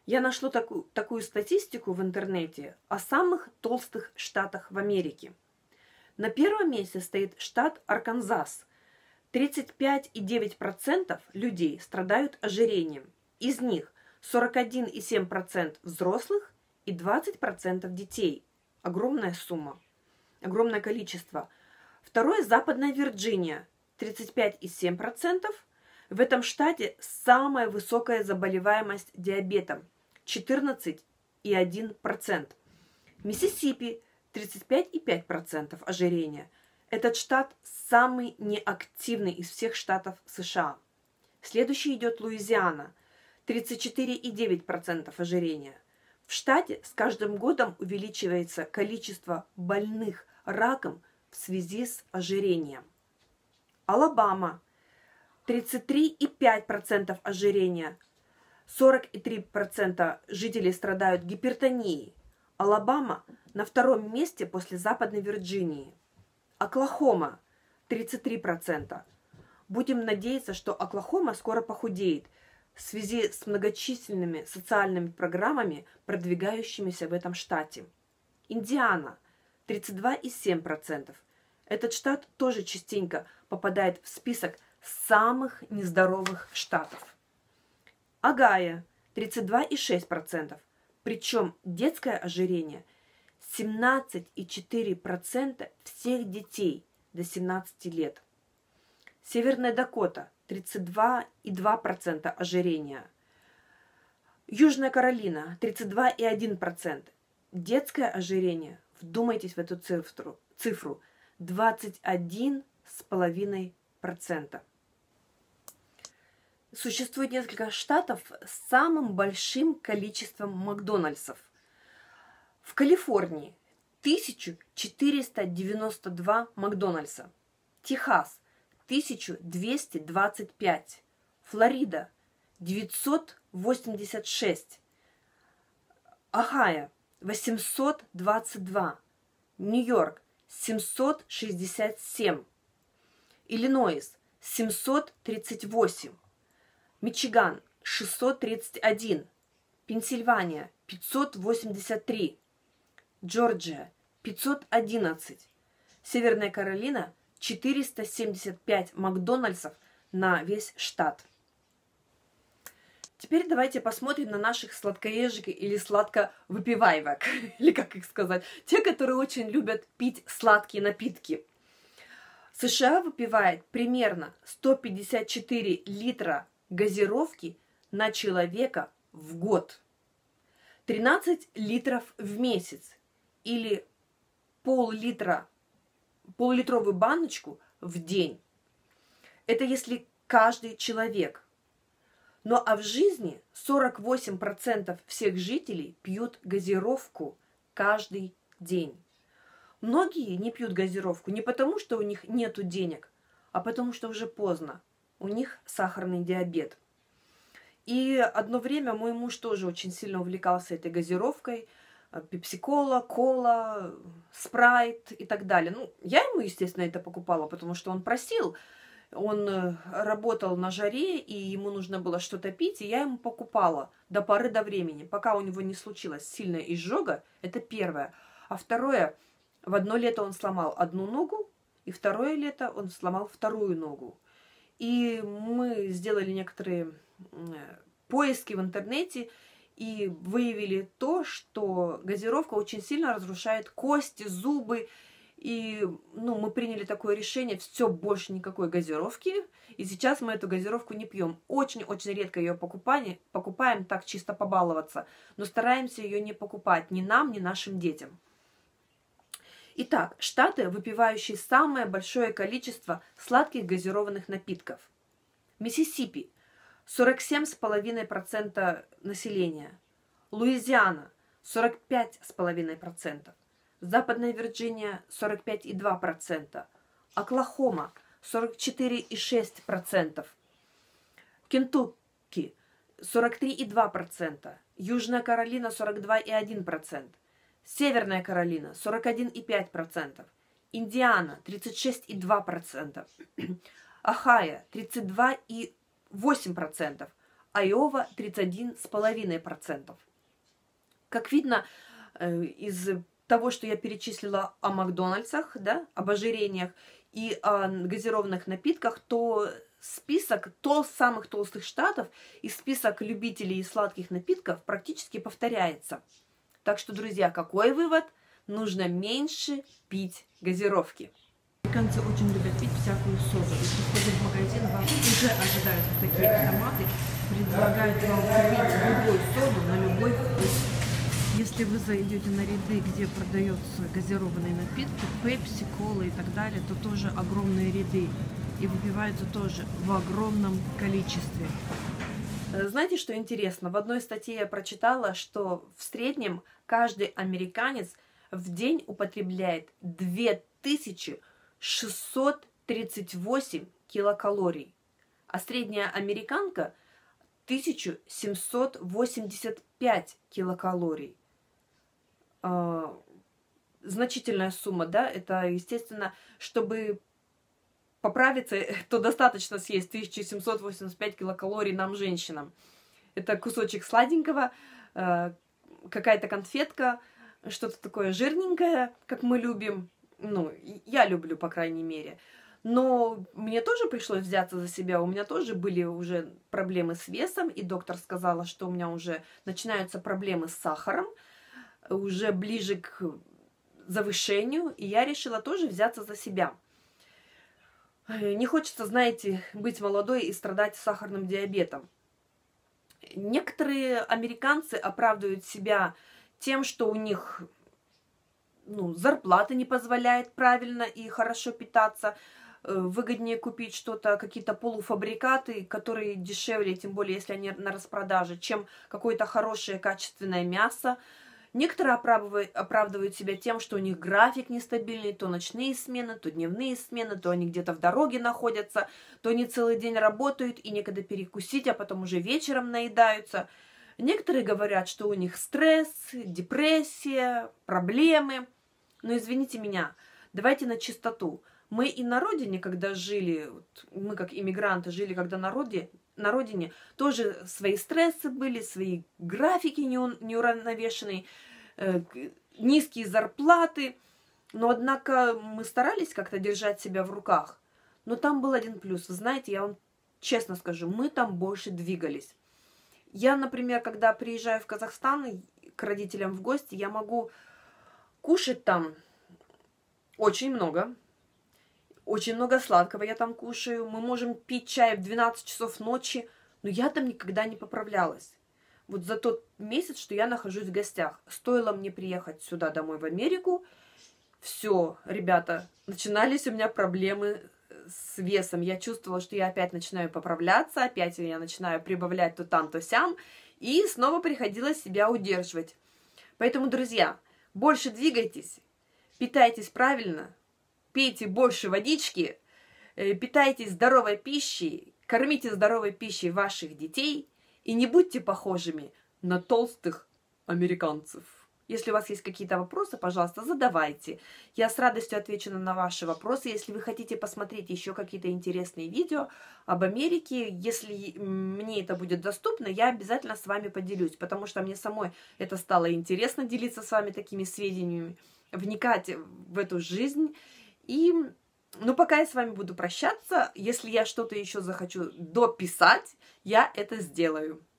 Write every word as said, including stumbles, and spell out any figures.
Я нашла такую, такую статистику в интернете о самых толстых штатах в Америке. На первом месте стоит штат Арканзас. тридцать пять и девять десятых процента людей страдают ожирением. Из них сорок один и семь десятых процента взрослых и двадцать процентов детей. Огромная сумма, огромное количество. Второе – Западная Вирджиния. тридцать пять и семь десятых процента. В этом штате самая высокая заболеваемость диабетом – четырнадцать и один десятый процента. Миссисипи – тридцать пять и пять десятых процента ожирения. Этот штат самый неактивный из всех штатов США. Следующий идет Луизиана – тридцать четыре и девять десятых процента ожирения. В штате с каждым годом увеличивается количество больных раком в связи с ожирением. Алабама – тридцать три и пять десятых процента ожирения. сорок три процента жителей страдают гипертонией. Алабама на втором месте после Западной Вирджинии. Оклахома – тридцать три процента. Будем надеяться, что Оклахома скоро похудеет в связи с многочисленными социальными программами, продвигающимися в этом штате. Индиана – тридцать два и семь десятых процента. Этот штат тоже частенько попадает в список самых нездоровых штатов. Огайо – тридцать два и шесть десятых процента. Причем детское ожирение – семнадцать и четыре десятых процента всех детей до семнадцати лет. Северная Дакота – тридцать два и два десятых процента ожирения. Южная Каролина – тридцать два и один десятый процент. Детское ожирение, вдумайтесь в эту цифру, цифру двадцать один и пять десятых процента. Существует несколько штатов с самым большим количеством Макдональдсов. В Калифорнии тысяча четыреста девяносто два Макдональдса, Техас – тысяча двести двадцать пять, Флорида – девятьсот восемьдесят шесть, Огайо – восемьсот двадцать два, Нью-Йорк – семьсот шестьдесят семь, Иллинойс – семьсот тридцать восемь, Мичиган – шестьсот тридцать один, Пенсильвания – пятьсот восемьдесят три, Джорджия – пятьсот одиннадцать, Северная Каролина – четыреста семьдесят пять Макдональдсов на весь штат. Теперь давайте посмотрим на наших сладкоежек или сладковыпиваевок, или как их сказать, те, которые очень любят пить сладкие напитки. США выпивает примерно сто пятьдесят четыре литра газировки на человека в год, тринадцать литров в месяц или пол-литра, пол-литровую баночку в день. Это если каждый человек. Ну а в жизни сорок восемь процентов всех жителей пьют газировку каждый день. Многие не пьют газировку не потому, что у них нету денег, а потому что уже поздно. У них сахарный диабет. И одно время мой муж тоже очень сильно увлекался этой газировкой. Пепси-кола, кола, спрайт и так далее. Ну, я ему, естественно, это покупала, потому что он просил. Он работал на жаре, и ему нужно было что-то пить, и я ему покупала до поры до времени, пока у него не случилась сильная изжога. Это первое. А второе, в одно лето он сломал одну ногу, и второе лето он сломал вторую ногу. И мы сделали некоторые поиски в интернете и выявили то, что газировка очень сильно разрушает кости, зубы. И ну, мы приняли такое решение, все, больше никакой газировки. И сейчас мы эту газировку не пьем. Очень-очень редко ее покупаем, покупаем так чисто побаловаться. Но стараемся ее не покупать ни нам, ни нашим детям. Итак, штаты, выпивающие самое большое количество сладких газированных напитков. Миссисипи – сорок семь и пять десятых процента населения. Луизиана – сорок пять и пять десятых процента. Западная Вирджиния – сорок пять и два десятых процента. Оклахома – сорок четыре и шесть десятых процента. Кентукки – сорок три и два десятых процента. Южная Каролина – сорок два и один процент. Северная Каролина – сорок один и пять десятых процента. Индиана – тридцать шесть и два процента. Огайо – тридцать два и восемь процентов. Айова тридцать один и пять десятых процента. Как видно из того, что я перечислила о Макдональдсах, да, об ожирениях и о газированных напитках, то список тол самых толстых штатов и список любителей сладких напитков практически повторяется. Так что, друзья, какой вывод? Нужно меньше пить газировки. Американцы очень любят пить всякую соду. Если входят в магазин, вам уже ожидают вот такие автоматы, предлагают вам купить любую соду на любой вкус. Если вы зайдете на ряды, где продаются газированные напитки, пепси, колы и так далее, то тоже огромные ряды. И выпиваются тоже в огромном количестве. Знаете, что интересно? В одной статье я прочитала, что в среднем каждый американец в день употребляет две тысячи шестьсот тридцать восемь килокалорий, а средняя американка тысяча семьсот восемьдесят пять килокалорий. А, значительная сумма, да? Это, естественно, чтобы поправиться, то достаточно съесть тысяча семьсот восемьдесят пять килокалорий нам, женщинам. Это кусочек сладенького, э, какая-то конфетка, что-то такое жирненькое, как мы любим. Ну, я люблю, по крайней мере. Но мне тоже пришлось взяться за себя. У меня тоже были уже проблемы с весом, и доктор сказала, что у меня уже начинаются проблемы с сахаром, уже ближе к завышению, и я решила тоже взяться за себя. Не хочется, знаете, быть молодой и страдать сахарным диабетом. Некоторые американцы оправдывают себя тем, что у них ну, зарплата не позволяет правильно и хорошо питаться, выгоднее купить что-то, какие-то полуфабрикаты, которые дешевле, тем более, если они на распродаже, чем какое-то хорошее качественное мясо. Некоторые оправдывают, оправдывают себя тем, что у них график нестабильный, то ночные смены, то дневные смены, то они где-то в дороге находятся, то они целый день работают и некогда перекусить, а потом уже вечером наедаются. Некоторые говорят, что у них стресс, депрессия, проблемы. Но извините меня, давайте на чистоту. Мы и на родине, когда жили, вот мы как иммигранты жили, когда на родине, на родине тоже свои стрессы были, свои графики неуравновешенные, э, низкие зарплаты. Но, однако, мы старались как-то держать себя в руках. Но там был один плюс. Вы знаете, я вам честно скажу, мы там больше двигались. Я, например, когда приезжаю в Казахстан к родителям в гости, я могу кушать там очень много. Очень много сладкого я там кушаю. Мы можем пить чай в двенадцать часов ночи. Но я там никогда не поправлялась. Вот за тот месяц, что я нахожусь в гостях. Стоило мне приехать сюда домой в Америку. Все, ребята, начинались у меня проблемы с весом. Я чувствовала, что я опять начинаю поправляться. Опять я начинаю прибавлять то там, то сям. И снова приходилось себя удерживать. Поэтому, друзья, больше двигайтесь. Питайтесь правильно. Пейте больше водички, питайтесь здоровой пищей, кормите здоровой пищей ваших детей и не будьте похожими на толстых американцев. Если у вас есть какие-то вопросы, пожалуйста, задавайте. Я с радостью отвечу на ваши вопросы. Если вы хотите посмотреть еще какие-то интересные видео об Америке, если мне это будет доступно, я обязательно с вами поделюсь, потому что мне самой это стало интересно делиться с вами такими сведениями, вникать в эту жизнь. И, ну, пока я с вами буду прощаться, если я что-то еще захочу дописать, я это сделаю.